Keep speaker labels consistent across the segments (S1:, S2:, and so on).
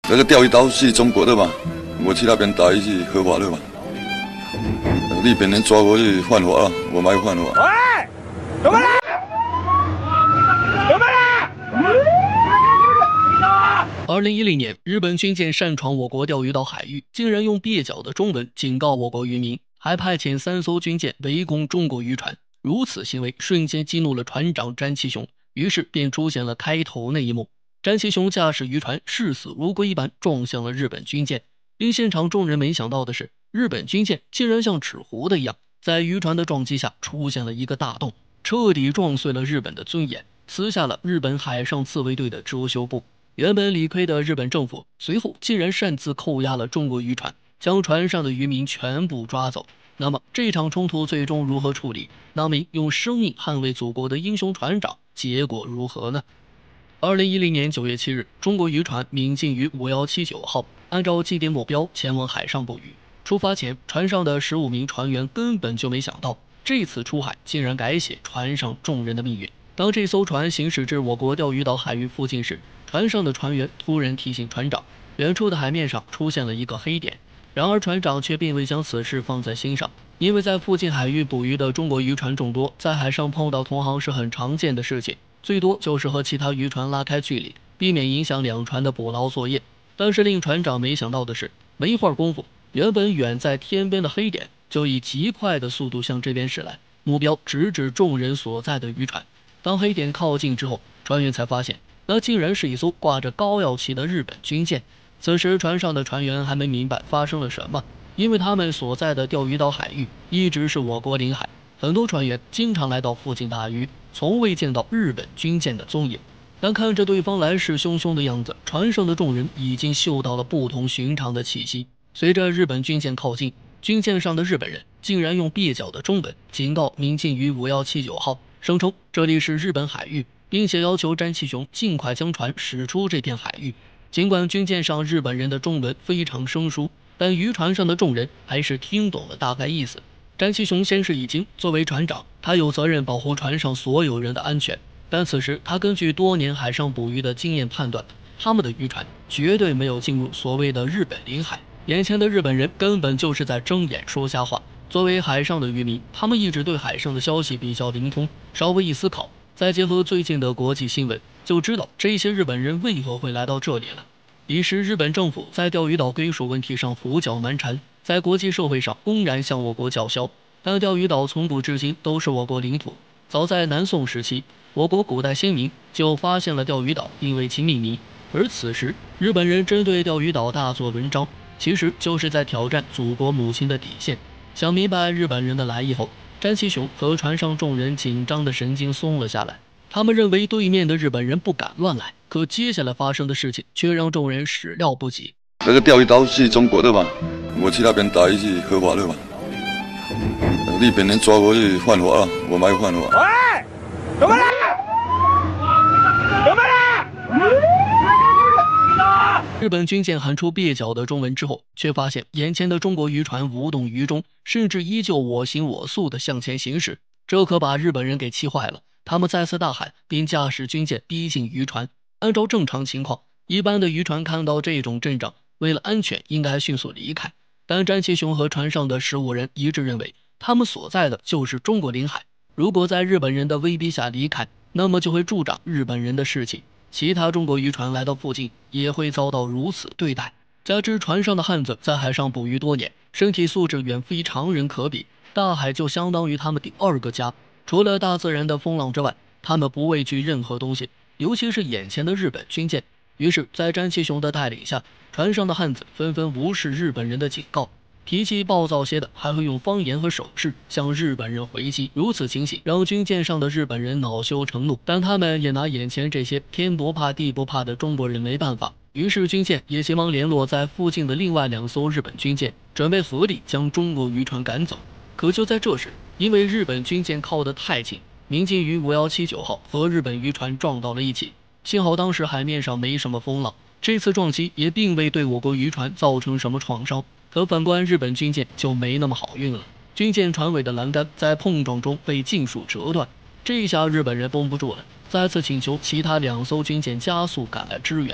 S1: 那个钓鱼岛是中国的嘛，我去那边打鱼是合法的嘛。日本人抓我是犯法了，我没有犯法。
S2: 喂，怎么了？怎么了
S3: ？2010年，日本军舰擅闯我国钓鱼岛海域，竟然用蹩脚的中文警告我国渔民，还派遣3艘军舰围攻中国渔船。如此行为瞬间激怒了船长詹其雄，于是便出现了开头那一幕。詹其雄驾驶渔船视死如归一般撞向了日本军舰。令现场众人没想到的是，日本军舰竟然像纸糊的一样，在渔船的撞击下出现了一个大洞，彻底撞碎了日本的尊严，撕下了日本海上自卫队的遮羞布。原本理亏的日本政府随后竟然擅自扣押了中国渔船，将船上的渔民全部抓走。那么这场冲突最终如何处理？那名用生命捍卫祖国的英雄船长结果如何呢？2010年9月7日，中国渔船鸣进于5179号，按照既定目标前往海上捕鱼。出发前，船上的15名船员根本就没想到，这次出海竟然改写船上众人的命运。当这艘船行驶至我国钓鱼岛海域附近时，船上的船员突然提醒船长，远处的海面上出现了一个黑点。然而船长却并未将此事放在心上，因为在附近海域捕鱼的中国渔船众多，在海上碰到同行是很常见的事情，最多就是和其他渔船拉开距离，避免影响两船的捕捞作业。但是令船长没想到的是，没会儿功夫，原本远在天边的黑点就以极快的速度向这边驶来，目标直指众人所在的渔船。当黑点靠近之后，船员才发现那竟然是一艘挂着高耀旗的日本军舰。此时船上的船员还没明白发生了什么，因为他们所在的钓鱼岛海域一直是我国领海，很多船员经常来到附近打鱼，从未见到日本军舰的踪影。但看着对方来势汹汹的样子，船上的众人已经嗅到了不同寻常的气息。随着日本军舰靠近，军舰上的日本人竟然用蹩脚的中文警告鸣进于5179号，声称这里是日本海域，并且要求詹其雄尽快将船驶出这片海域。尽管军舰上日本人的中文非常生疏，但渔船上的众人还是听懂了大概意思。詹其雄先是已经作为船长，他有责任保护船上所有人的安全，但此时他根据多年海上捕鱼的经验判断，他们的渔船绝对没有进入所谓的日本领海，眼前的日本人根本就是在睁眼说瞎话。作为海上的渔民，他们一直对海上的消息比较灵通，稍微一思考，再结合最近的国际新闻，就知道这些日本人为何会来到这里了。彼时日本政府在钓鱼岛归属问题上胡搅蛮缠，在国际社会上公然向我国叫嚣，但钓鱼岛从古至今都是我国领土。早在南宋时期，我国古代先民就发现了钓鱼岛，并为其命名。而此时日本人针对钓鱼岛大做文章，其实就是在挑战祖国母亲的底线。想明白日本人的来意后，詹其雄和船上众人紧张的神经松了下来。他们认为对面的日本人不敢乱来，可接下来发生的事情却让众人始料不及。
S1: 那个钓鱼岛是中国的嘛，我去那边打鱼是合法的嘛。日本人抓我是犯法了，我没有犯法。
S2: 喂，怎么了？怎么了？
S3: 日本军舰喊出蹩脚的中文之后，却发现眼前的中国渔船无动于衷，甚至依旧我行我素地向前行驶，这可把日本人给气坏了。他们再次大喊，并驾驶军舰逼近渔船。按照正常情况，一般的渔船看到这种阵仗，为了安全应该迅速离开。但詹其雄和船上的15人一致认为，他们所在的就是中国领海，如果在日本人的威逼下离开，那么就会助长日本人的士气，其他中国渔船来到附近也会遭到如此对待。加之船上的汉子在海上捕鱼多年，身体素质远非常人可比，大海就相当于他们第二个家。除了大自然的风浪之外，他们不畏惧任何东西，尤其是眼前的日本军舰。于是在詹其雄的带领下，船上的汉子纷纷无视日本人的警告，脾气暴躁些的还会用方言和手势向日本人回击。如此情形让军舰上的日本人恼羞成怒，但他们也拿眼前这些天不怕地不怕的中国人没办法。于是军舰也急忙联络在附近的另外2艘日本军舰，准备合力将中国渔船赶走。可就在这时，因为日本军舰靠得太近，鸣进于5179号和日本渔船撞到了一起。幸好当时海面上没什么风浪，这次撞击也并未对我国渔船造成什么创伤。可反观日本军舰就没那么好运了，军舰船尾的栏杆在碰撞中被尽数折断。这下日本人绷不住了，再次请求其他2艘军舰加速赶来支援。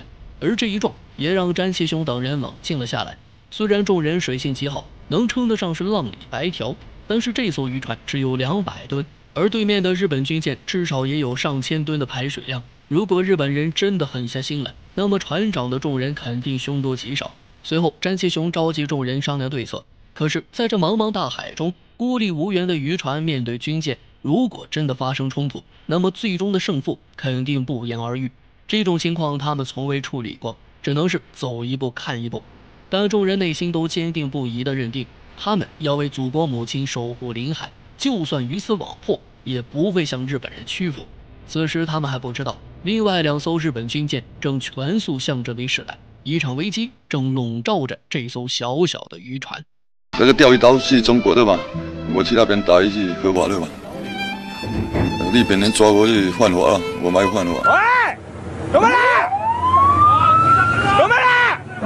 S3: 而这一撞也让詹其雄等人冷静了下来。虽然众人水性极好，能称得上是浪里白条，但是这艘渔船只有200吨，而对面的日本军舰至少也有上千吨的排水量。如果日本人真的狠下心来，那么船长的众人肯定凶多吉少。随后，詹其雄召集众人商量对策。可是，在这茫茫大海中，孤立无援的渔船面对军舰，如果真的发生冲突，那么最终的胜负肯定不言而喻。这种情况他们从未处理过，只能是走一步看一步。但众人内心都坚定不移地认定，他们要为祖国母亲守护领海，就算鱼死网破，也不会向日本人屈服。此时他们还不知道，另外2艘日本军舰正全速向这里驶来，一场危机正笼罩着这艘小小的渔船。
S1: 那个钓鱼岛是中国的吧？我去那边打鱼是合法的吧？日本人抓我是犯法了，我没有犯法。
S2: 喂，怎么了？怎么了？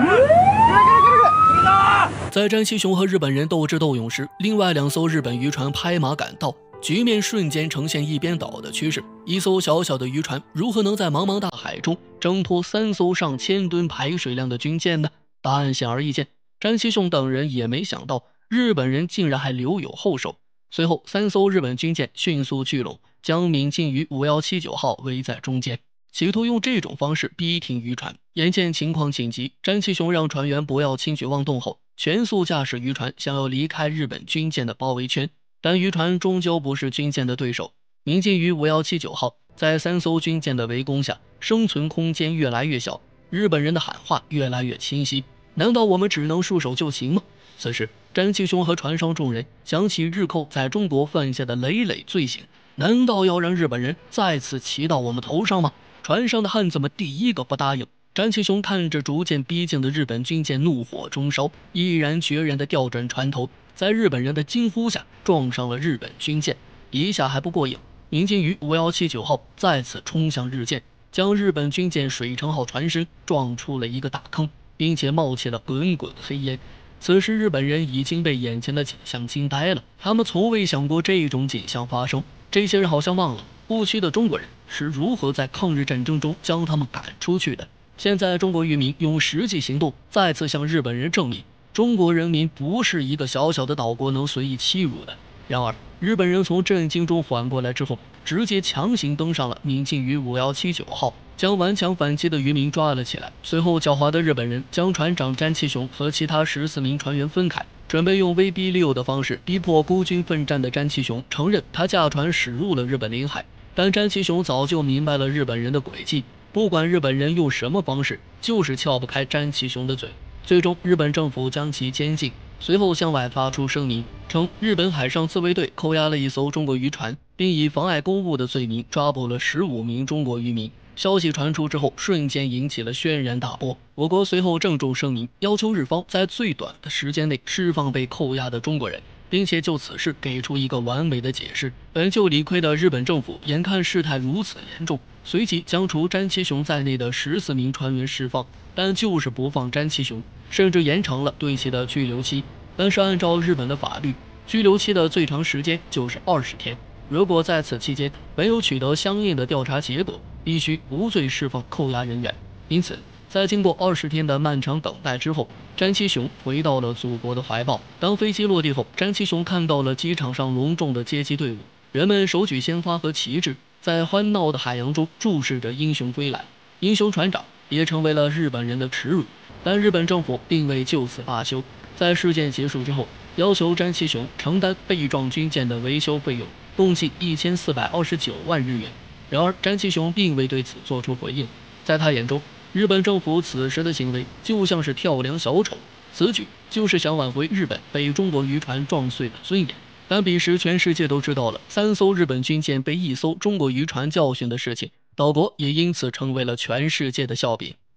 S3: 在詹其雄和日本人斗智斗勇时，另外2艘日本渔船拍马赶到，局面瞬间呈现一边倒的趋势。一艘小小的渔船如何能在茫茫大海中挣脱3艘上千吨排水量的军舰呢？答案显而易见。詹其雄等人也没想到，日本人竟然还留有后手。随后，3艘日本军舰迅速聚拢，将闽靖鱼5179号围在中间，企图用这种方式逼停渔船。眼见情况紧急，詹其雄让船员不要轻举妄动后，全速驾驶渔船想要离开日本军舰的包围圈。但渔船终究不是军舰的对手，闽靖鱼5179号在3艘军舰的围攻下，生存空间越来越小，日本人的喊话越来越清晰：难道我们只能束手就擒吗？此时，詹其雄和船上众人想起日寇在中国犯下的累累罪行，难道要让日本人再次骑到我们头上吗？船上的汉子们第一个不答应。詹其雄看着逐渐逼近的日本军舰，怒火中烧，毅然决然地调转船头，在日本人的惊呼下撞上了日本军舰。一下还不过瘾，闽靖鱼5179号再次冲向日舰，将日本军舰水城号船身撞出了一个大坑，并且冒起了滚滚黑烟。此时日本人已经被眼前的景象惊呆了，他们从未想过这种景象发生。这些人好像忘了过去的中国人是如何在抗日战争中将他们赶出去的。现在中国渔民用实际行动再次向日本人证明，中国人民不是一个小小的岛国能随意欺辱的。然而日本人从震惊中缓过来之后，直接强行登上了闽靖鱼5179号，将顽强反击的渔民抓了起来。随后狡猾的日本人将船长詹其雄和其他14名船员分开，准备用威逼利诱的方式逼迫孤军奋战的詹其雄承认他驾船驶入了日本领海。但詹其雄早就明白了日本人的诡计，不管日本人用什么方式，就是撬不开詹其雄的嘴。最终日本政府将其监禁，随后向外发出声明，称日本海上自卫队扣押了一艘中国渔船，并以妨碍公务的罪名抓捕了15名中国渔民。消息传出之后，瞬间引起了轩然大波。我国随后郑重声明，要求日方在最短的时间内释放被扣押的中国人，并且就此事给出一个完美的解释。本就理亏的日本政府眼看事态如此严重，随即将除詹其雄在内的14名船员释放，但就是不放詹其雄，甚至延长了对其的拘留期。但是按照日本的法律，拘留期的最长时间就是20天。如果在此期间没有取得相应的调查结果，必须无罪释放扣押人员。因此，在经过20天的漫长等待之后，詹其雄回到了祖国的怀抱。当飞机落地后，詹其雄看到了机场上隆重的接机队伍，人们手举鲜花和旗帜，在欢闹的海洋中注视着英雄归来。英雄船长也成为了日本人的耻辱，但日本政府并未就此罢休，在事件结束之后，要求詹其雄承担被撞军舰的维修费用，共计1429万日元。然而詹其雄并未对此做出回应，在他眼中，日本政府此时的行为就像是跳梁小丑，此举就是想挽回日本被中国渔船撞碎的尊严。但彼时全世界都知道了3艘日本军舰被1艘中国渔船教训的事情，岛国也因此成为了全世界的笑柄。